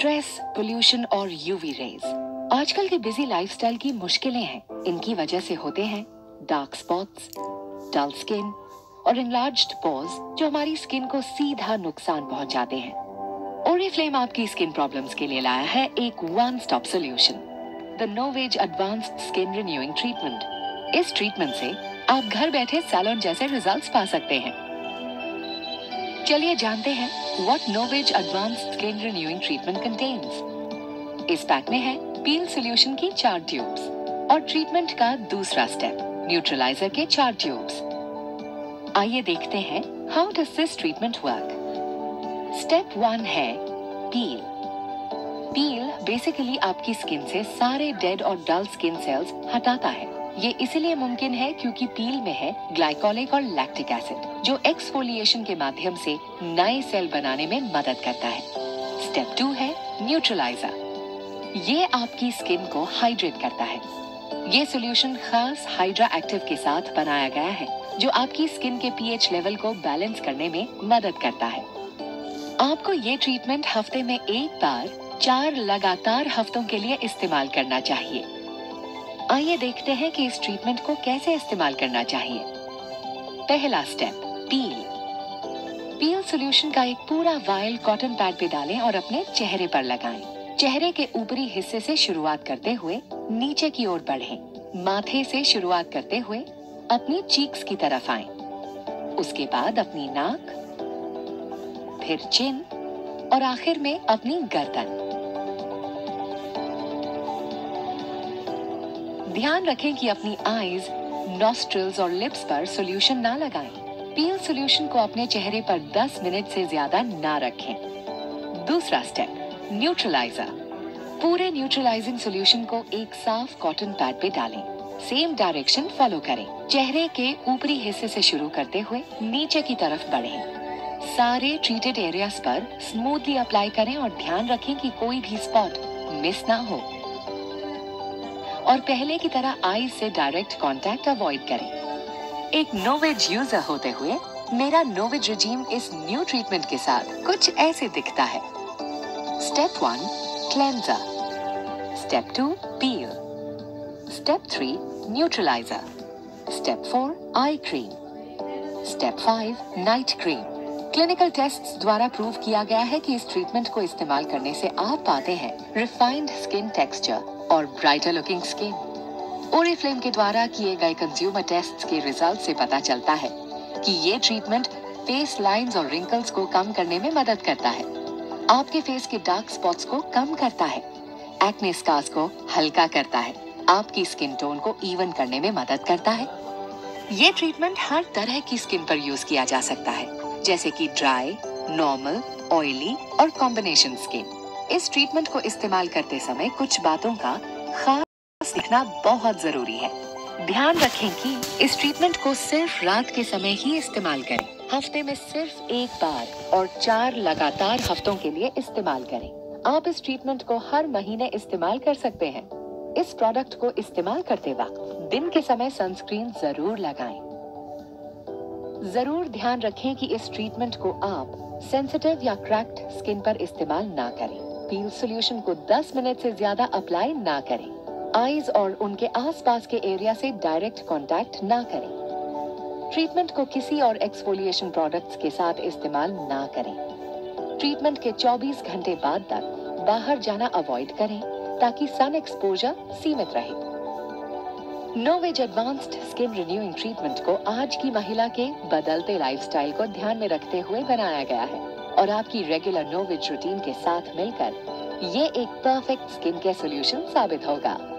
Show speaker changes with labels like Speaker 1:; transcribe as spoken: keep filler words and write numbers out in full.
Speaker 1: Stress, pollution और UV rays आजकल के बिजी लाइफस्टाइल की मुश्किलें हैं। इनकी वजह से होते हैं डार्क स्पॉट्स, डल स्किन और एनलार्ज्ड पोर्स जो हमारी स्किन को सीधा नुकसान पहुंचाते हैं। ओरिफ्लेम आपकी स्किन प्रॉब्लम्स के लिए लाया है एक one stop solution, the Novage advanced skin renewing treatment. इस ट्रीटमेंट से आप घर बैठे सैलून जैसे रिजल्ट्स पा सकते हैं। चलिए जानते हैं what Novage advanced skin renewing treatment contains. इस पैक में है पील सॉल्यूशन की चार ट्यूब्स और ट्रीटमेंट का दूसरा स्टेप, न्यूट्रलाइजर के चार ट्यूब्स। आइए देखते हैं how does this treatment work. Step one है पील। पील बेसिकली आपकी स्किन से सारे डेड और डल स्किन सेल्स हटाता है। ये इसलिए मुमकिन है क्योंकि पील में है ग्लाइकोलिक और लैक्टिक एसिड जो एक्सफोलिएशन के माध्यम से नए सेल बनाने में मदद करता है। स्टेप टू है न्यूट्रलाइजर। ये आपकी स्किन को हाइड्रेट करता है। ये सॉल्यूशन खास हाइड्रा एक्टिव के साथ बनाया गया है जो आपकी स्किन के पीएच लेवल को बैलेंस करने में मदद करता है। आपको ये ट्रीटमेंट हफ्ते में एक बार चार लगातार हफ्तों के लिए इस्तेमाल करना चाहिए। आइए देखते हैं कि इस ट्रीटमेंट को कैसे इस्तेमाल करना चाहिए। पहला स्टेप, पील। पील सॉल्यूशन का एक पूरा वायल कॉटन पैड पे डालें और अपने चेहरे पर लगाएं। चेहरे के ऊपरी हिस्से से शुरुआत करते हुए नीचे की ओर बढ़ें। माथे से शुरुआत करते हुए अपनी चीक्स की तरफ आएं। उसके बाद अपनी नाक, फिर चिन और आखिर में अपनी गर्दन। ध्यान रखें कि अपनी आईज, नॉस्ट्रिल्स और लिप्स पर सॉल्यूशन ना लगाएं। पील सॉल्यूशन को अपने चेहरे पर दस मिनट से ज्यादा ना रखें। दूसरा स्टेप, न्यूट्रलाइजर। पूरे न्यूट्रलाइजिंग सॉल्यूशन को एक साफ कॉटन पैड पे डालें। सेम डायरेक्शन फॉलो करें। चेहरे के ऊपरी हिस्से से शुरू करते हुए नीचे की तरफ बढ़ें। सारे ट्रीटेड एरियाज पर स्मूथली अप्लाई करें और ध्यान रखें कि कोई भी स्पॉट मिस ना हो। और पहले की तरह आईज से डायरेक्ट कांटेक्ट अवॉइड करें। एक नोवेज यूजर होते हुए मेरा नोवेज रिजीम इस न्यू ट्रीटमेंट के साथ कुछ ऐसे दिखता है। Step one, cleanser. Step two, peel. Step three, neutralizer. Step four, eye cream. Step five, night cream. Clinical tests द्वारा प्रूव किया गया है कि इस ट्रीटमेंट को इस्तेमाल करने से आप पाते हैं रिफाइंड स्किन टेक्सचर और ब्राइटर लुकिंग स्किन। ओरिफ्लेम के द्वारा किए गए कंज्यूमर टेस्ट्स के रिजल्ट से पता चलता है कि ये ट्रीटमेंट फेस लाइंस और रिंकल्स को कम करने में मदद करता है, आपके फेस के डार्क स्पॉट्स को कम करता है, एक्ने स्कार्स को हल्का करता है, आपकी स्किन टोन को इवन करने में मदद करता है। ये ट्रीटमेंट हर तरह की स्किन पर यूज किया जा सकता है, जैसे कि ड्राई, नॉर्मल, ऑयली और कॉम्बिनेशन स्किन। इस ट्रीटमेंट को इस्तेमाल करते समय कुछ बातों का खास देखना बहुत जरूरी है। ध्यान रखें कि इस ट्रीटमेंट को सिर्फ रात के समय ही इस्तेमाल करें। हफ्ते में सिर्फ एक बार और चार लगातार हफ्तों के लिए इस्तेमाल करें। आप इस ट्रीटमेंट को हर महीने इस्तेमाल कर सकते हैं। इस प्रोडक्ट को इस्तेमाल करते वक्त दिन के समय सनस्क्रीन जरूर लगाएं। जरूर ध्यान रखें कि इस ट्रीटमेंट को आप सेंसिटिव या क्रैक्ड स्किन पर इस्तेमाल ना करें। पील सॉल्यूशन को दस मिनट से ज्यादा अप्लाई ना करें। आईज और उनके आसपास के एरिया से डायरेक्ट कांटेक्ट ना करें। ट्रीटमेंट को किसी और एक्सफोलिएशन प्रोडक्ट्स के साथ इस्तेमाल ना करें। ट्रीटमेंट के चौबीस घंटे बाद तक बाहर जाना अवॉइड करें ताकि सन एक्सपोजर सीमित रहे। Novage advanced skin renewing treatment को आज की महिला के बदलते लाइफस्टाइल को ध्यान में रखते हुए बनाया गया है और आपकी रेगुलर नोवेज रूटीन के साथ मिलकर ये एक परफेक्ट स्किन केयर सॉल्यूशन साबित होगा।